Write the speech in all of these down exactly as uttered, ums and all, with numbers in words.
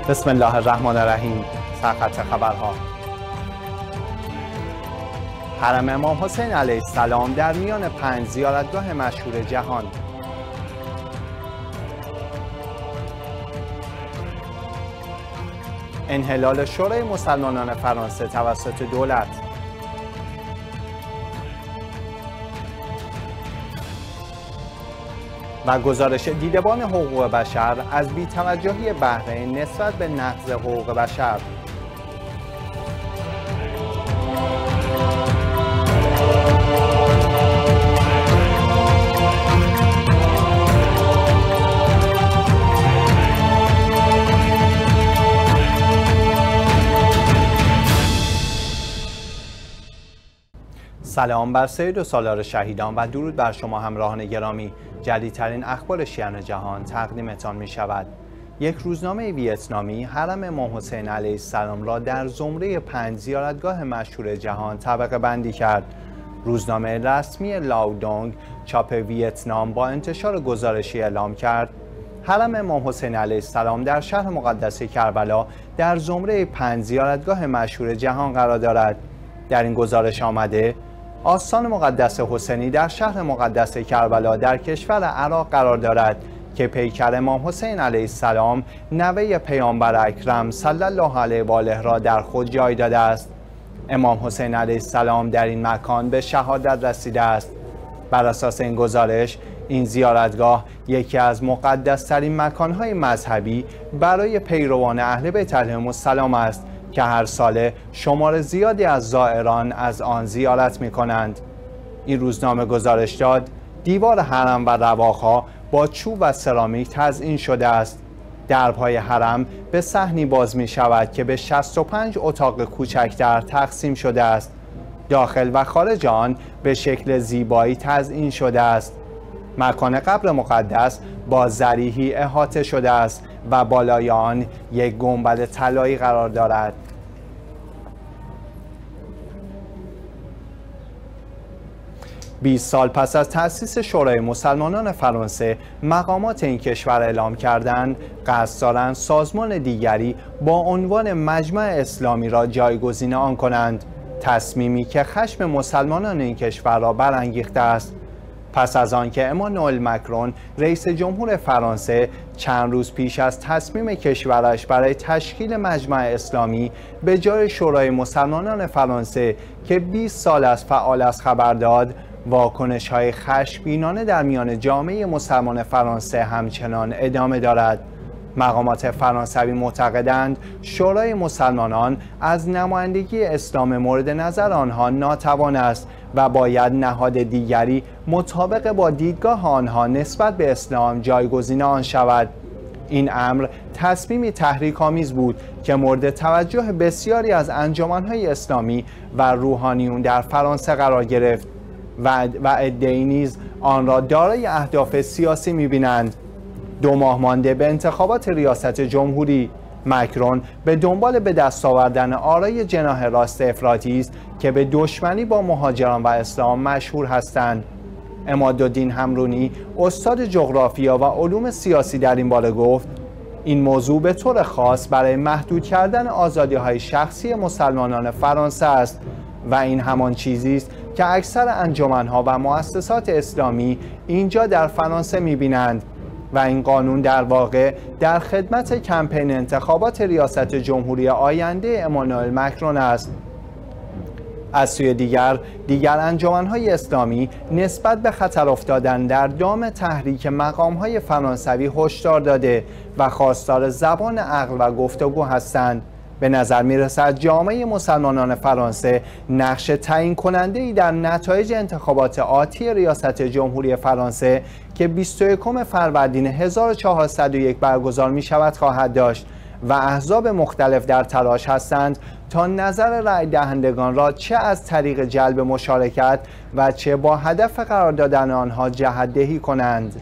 بسم الله الرحمن الرحیم. سرخط خبرها. حرم امام حسین علیه السلام در میان پنج زیارتگاه مشهور جهان. انحلال شورای مسلمانان فرانسه توسط دولت. و گزارش دیدبان حقوق بشر از بی‌توجهی بحرین نسبت به نقض حقوق بشر. سلام بر سید و سالار شهیدان و درود بر شما همراهان گرامی. جدیدترین اخبار شیعان جهان تقدیمتان می شود. یک روزنامه ویتنامی حرم امام حسین علیه السلام را در زمره پنج زیارتگاه مشهور جهان طبقه بندی کرد. روزنامه رسمی لاودونگ چاپ ویتنام با انتشار گزارشی اعلام کرد حرم امام حسین علیه السلام در شهر مقدس کربلا در زمره پنج زیارتگاه مشهور جهان قرار دارد. در این گزارش آمده آستان مقدس حسینی در شهر مقدس کربلا در کشور عراق قرار دارد که پیکر امام حسین علیه السلام نوه پیامبر اکرم صلی الله علیه و آله را در خود جای داده است. امام حسین علیه السلام در این مکان به شهادت رسیده است. بر اساس این گزارش این زیارتگاه یکی از مقدس‌ترین مکان‌های مذهبی برای پیروان اهل بیت علیهم السلام است که هر ساله شمار زیادی از زائران از آن زیارت می کنند. این روزنامه گزارش داد دیوار حرم و رواق‌ها با چوب و سرامیک تزئین شده است. درب‌های حرم به صحنی باز می شود که به شصت و پنج اتاق کوچکتر تقسیم شده است. داخل و خارج آن به شکل زیبایی تزئین شده است. مکان قبر مقدس با ضریحی احاطه شده است و بالای آن یک گنبد طلایی قرار دارد. بیست سال پس از تأسیس شورای مسلمانان فرانسه، مقامات این کشور اعلام کردند قصد دارند سازمان دیگری با عنوان مجمع اسلامی را جایگزین آن کنند. تصمیمی که خشم مسلمانان این کشور را برانگیخته است. پس از آنکه امانوئل مکرون رئیس جمهور فرانسه چند روز پیش از تصمیم کشورش برای تشکیل مجمع اسلامی به جای شورای مسلمانان فرانسه که بیست سال از فعال است خبر داد، واکنش‌های خشمگینانه در میان جامعه مسلمان فرانسه همچنان ادامه دارد. مقامات فرانسوی معتقدند شورای مسلمانان از نمایندگی اسلام مورد نظر آنها ناتوان است و باید نهاد دیگری مطابق با دیدگاه آنها نسبت به اسلام جایگزین آن شود. این امر تصمیمی تحریک‌آمیز بود که مورد توجه بسیاری از انجمن‌های اسلامی و روحانیون در فرانسه قرار گرفت و و عده‌ای نیز آن را دارای اهداف سیاسی می‌بینند. دو ماه مانده به انتخابات ریاست جمهوری، مکرون به دنبال به دست آوردن آرای جناح راست افراطی است که به دشمنی با مهاجران و اسلام مشهور هستند. عمادالدین همرونی، استاد جغرافیا و علوم سیاسی در این باره گفت این موضوع به طور خاص برای محدود کردن آزادی‌های شخصی مسلمانان فرانسه است و این همان چیزی است که اکثر انجمن‌ها و مؤسسات اسلامی اینجا در فرانسه می‌بینند و این قانون در واقع در خدمت کمپین انتخابات ریاست جمهوری آینده امانوئل مکرون است. از سوی دیگر دیگر انجمن‌های اسلامی نسبت به خطر افتادن در دام تحریک مقام‌های فرانسوی هشدار داده و خواستار زبان عقل و گفتگو هستند. به نظر می‌رسد جامعه مسلمانان فرانسه نقش تعیین کننده‌ای در نتایج انتخابات آتی ریاست جمهوری فرانسه که بیست و یکم فروردین هزار و چهارصد و یک برگزار می‌شود خواهد داشت و احزاب مختلف در تلاش هستند تا نظر رای دهندگان را چه از طریق جلب مشارکت و چه با هدف قرار دادن آنها جهت‌دهی کنند.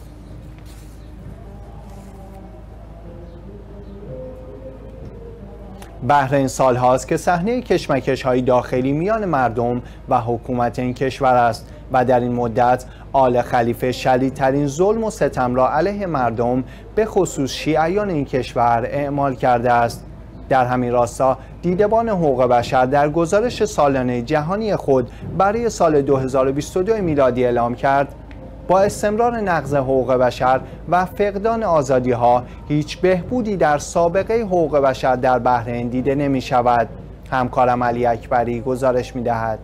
بحرین سال هاست که صحنه کشمکش‌های داخلی میان مردم و حکومت این کشور است و در این مدت آل خلیفه شدیدترین ظلم و ستم را علیه مردم به خصوص شیعیان این کشور اعمال کرده است. در همین راستا دیدبان حقوق بشر در گزارش سالانه جهانی خود برای سال دو هزار و بیست و دو میلادی اعلام کرد با استمرار نقض حقوق بشر و فقدان آزادی‌ها هیچ بهبودی در سابقه حقوق بشر در بحرین دیده نمی شود. همکارم علی اکبری گزارش می دهد.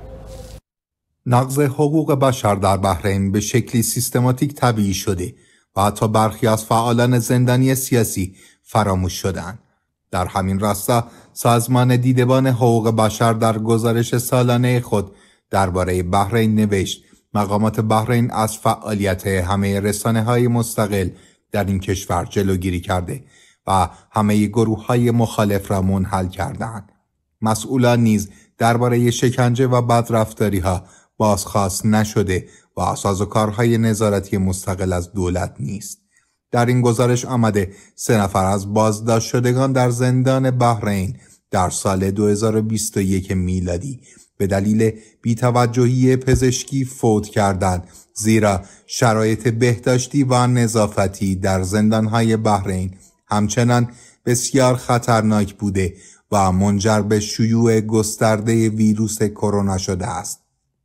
نقض حقوق بشر در بحرین به شکلی سیستماتیک طبیعی شده و حتی برخی از فعالان زندانی سیاسی فراموش شدند. در همین راستا سازمان دیدبان حقوق بشر در گزارش سالانه خود درباره بحرین نوشت مقامات بحرین از فعالیت همه رسانه‌های مستقل در این کشور جلوگیری کرده و همه گروه‌های مخالف را منحل کردند. مسئولان نیز درباره شکنجه و بدرفتاری‌ها بازخواست نشده و سازوکارهای نظارتی مستقل از دولت نیست. در این گزارش آمده سه نفر از بازداشت شدگان در زندان بحرین در سال دو هزار و بیست و یک میلادی به دلیل بی‌توجهی پزشکی فوت کردند، زیرا شرایط بهداشتی و نظافتی در زندانهای بحرین همچنان بسیار خطرناک بوده و منجر به شیوع گسترده ویروس کرونا شده است.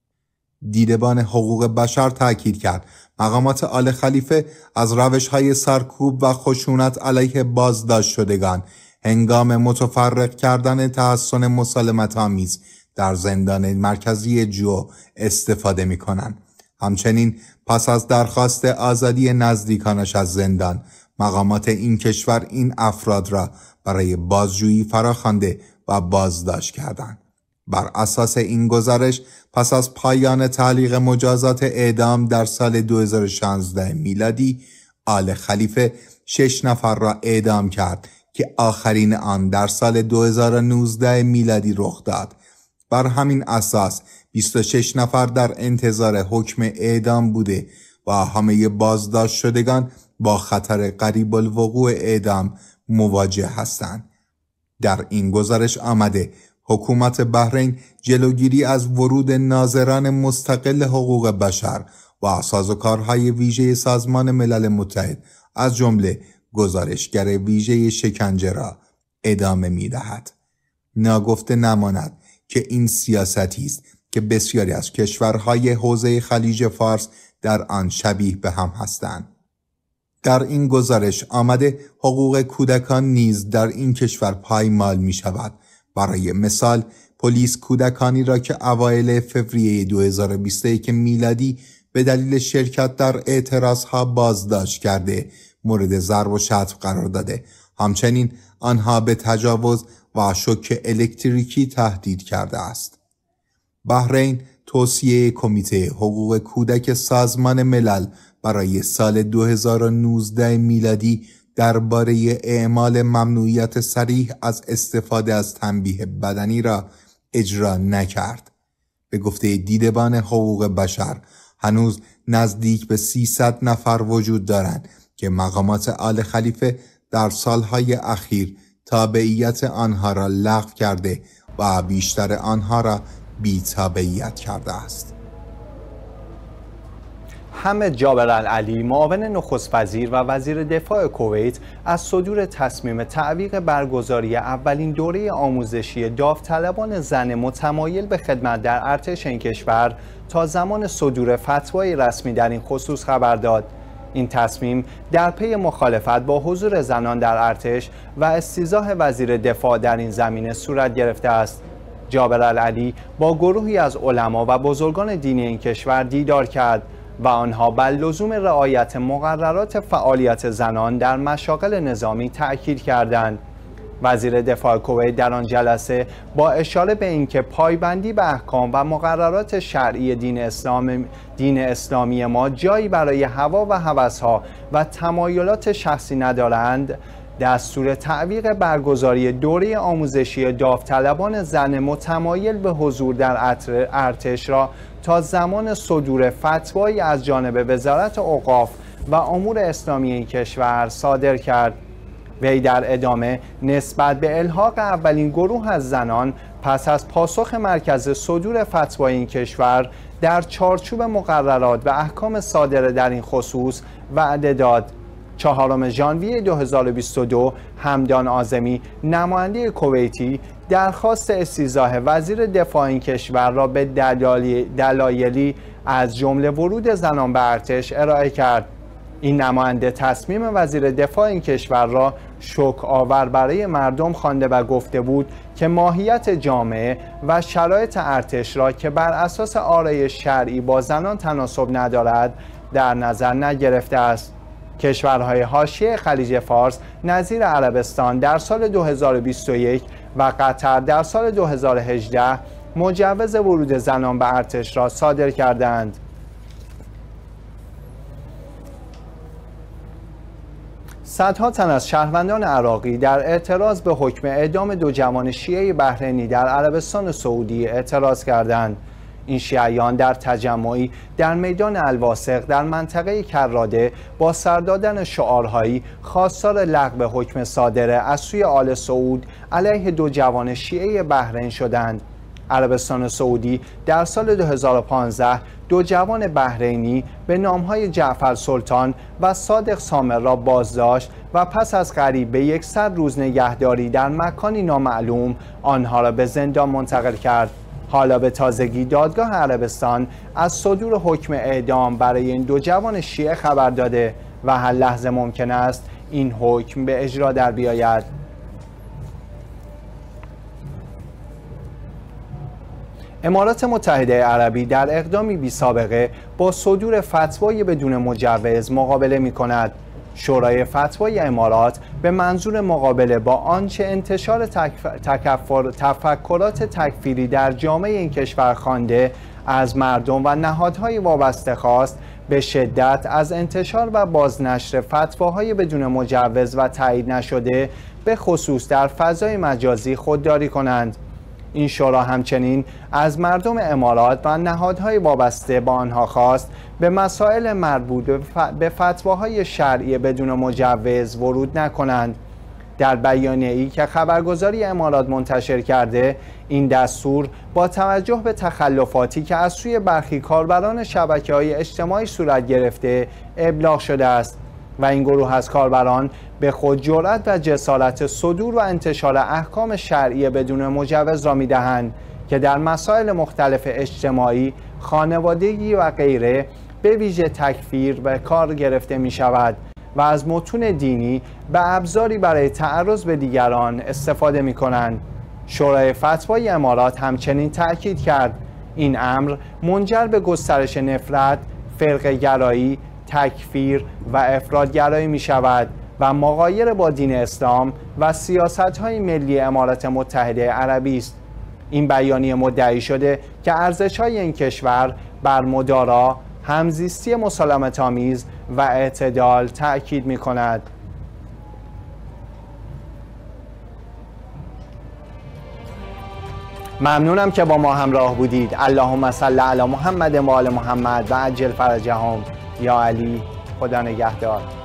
دیدبان حقوق بشر تاکید کرد مقامات آل خلیفه از روش‌های سرکوب و خشونت علیه بازداشت شدگان هنگام متفرق کردن تحصن مسالمت‌آمیز در زندان مرکزی جو استفاده می‌کنند. همچنین پس از درخواست آزادی نزدیکانش از زندان، مقامات این کشور این افراد را برای بازجویی فراخوانده و بازداشت کردند. بر اساس این گزارش پس از پایان تعلیق مجازات اعدام در سال دو هزار و شانزده میلادی، آل خلیفه شش نفر را اعدام کرد که آخرین آن در سال دو هزار و نوزده میلادی رخ داد. بر همین اساس بیست و شش نفر در انتظار حکم اعدام بوده و همه بازداشت شدگان با خطر قریب الوقوع اعدام مواجه هستند. در این گزارش آمده حکومت بحرین جلوگیری از ورود ناظران مستقل حقوق بشر و سازوکارهای ویژه سازمان ملل متحد از جمله گزارشگر ویژه شکنجه را ادامه می‌دهد. ناگفته نماند که این سیاستی است که بسیاری از کشورهای حوزه خلیج فارس در آن شبیه به هم هستند. در این گزارش آمده حقوق کودکان نیز در این کشور پایمال می شود. برای مثال پلیس کودکانی را که اوایل فوریه دو هزار و بیست و یک میلادی به دلیل شرکت در اعتراضها بازداشت کرده مورد ضرب و شتم قرار داده. همچنین آنها به تجاوز و شوک الکتریکی تهدید کرده است. بحرین توصیه کمیته حقوق کودک سازمان ملل برای سال دو هزار و نوزده میلادی درباره اعمال ممنوعیت صریح از استفاده از تنبیه بدنی را اجرا نکرد. به گفته دیدبان حقوق بشر هنوز نزدیک به سیصد نفر وجود دارند که مقامات آل خلیفه در سالهای اخیر تابعیت آنها را لغو کرده و بیشتر آنها را بی تابعیت کرده است. حمد جابر العلی، معاون نخست وزیر و وزیر دفاع کویت، از صدور تصمیم تعویق برگزاری اولین دوره آموزشی داوطلبان زن متمایل به خدمت در ارتش این کشور تا زمان صدور فتوای رسمی در این خصوص خبر داد. این تصمیم در پی مخالفت با حضور زنان در ارتش و استیضاح وزیر دفاع در این زمینه صورت گرفته است. جابر العلی با گروهی از علما و بزرگان دینی این کشور دیدار کرد و آنها بر لزوم رعایت مقررات فعالیت زنان در مشاغل نظامی تأکید کردند. وزیر دفاع کویت در آن جلسه با اشاره به اینکه پایبندی به احکام و مقررات شرعی دین اسلام دین اسلامی ما جایی برای هوا و هوس‌ها و تمایلات شخصی ندارند، دستور تعویق برگزاری دوره آموزشی داوطلبان زن متمایل به حضور در ارتش را تا زمان صدور فتوایی از جانب وزارت اوقاف و امور اسلامی این کشور صادر کرد. وی در ادامه نسبت به الحاق اولین گروه از زنان پس از پاسخ مرکز صدور فتوای این کشور در چارچوب مقررات و احکام صادره در این خصوص وعده داد. چهارم ژانویه دو هزار و بیست و دو همدان عاظمی نماینده کویتی درخواست استیضاح وزیر دفاع این کشور را به دلایلی از جمله ورود زنان به ارتش ارائه کرد. این نماینده تصمیم وزیر دفاع این کشور را شوک آور برای مردم خوانده و گفته بود که ماهیت جامعه و شرایط ارتش را که بر اساس آرایش شرعی با زنان تناسب ندارد در نظر نگرفته است. کشورهای حاشیه خلیج فارس نظیر عربستان در سال دو هزار و بیست و یک و قطر در سال دو هزار و هجده مجوز ورود زنان به ارتش را صادر کردند. صدها تن از شهروندان عراقی در اعتراض به حکم اعدام دو جوان شیعه بحرینی در عربستان سعودی اعتراض کردند. این شیعیان در تجمعی در میدان الواسق در منطقه کراده با سر دادن شعارهایی خواستار لغو حکم صادره از سوی آل سعود علیه دو جوان شیعه بحرین شدند. عربستان سعودی در سال دو هزار و پانزده دو جوان بحرینی به نامهای جعفر سلطان و صادق سامر را بازداشت و پس از قریب به یکصد روز نگهداری در مکانی نامعلوم آنها را به زندان منتقل کرد. حالا به تازگی دادگاه عربستان از صدور حکم اعدام برای این دو جوان شیعه خبر داده و هر لحظه ممکن است این حکم به اجرا در بیاید. امارات متحده عربی در اقدامی بی سابقه با صدور فتوای بدون مجوز مقابله می کند. شورای فتوای امارات به منظور مقابله با آنچه انتشار تکفر، تفکرات تکفیری در جامعه این کشور خوانده از مردم و نهادهای وابسته خواست، به شدت از انتشار و بازنشر فتواهای بدون مجوز و تایید نشده به خصوص در فضای مجازی خودداری کنند. این شورا همچنین از مردم امارات و نهادهای وابسته با آنها خواست به مسائل مربوط به فتواهای شرعی بدون مجوز ورود نکنند. در بیانیه‌ای که خبرگزاری امارات منتشر کرده، این دستور با توجه به تخلفاتی که از سوی برخی کاربران شبکه‌های اجتماعی صورت گرفته ابلاغ شده است و این گروه از کاربران به خود جرأت و جسارت صدور و انتشار احکام شرعی بدون مجوز را می‌دهند که در مسائل مختلف اجتماعی، خانوادگی و غیره به ویژه تکفیر به کار گرفته می شود و از متون دینی به ابزاری برای تعرض به دیگران استفاده می کنند. شورای فتوای امارات همچنین تأکید کرد این امر منجر به گسترش نفرت، فرقه‌گرایی، تکفیر و افراط‌گرایی می شود و مغایر با دین اسلام و سیاست‌های ملی امارات متحده عربی است. این بیانیه مدعی شده که ارزش‌های این کشور بر مدارا، همزیستی مسالمت‌آمیز و اعتدال تأکید می‌کند. ممنونم که با ما همراه بودید. اللهم صل علی محمد و آل محمد و عجل فرجهم. یا علی، خدا نگهدار.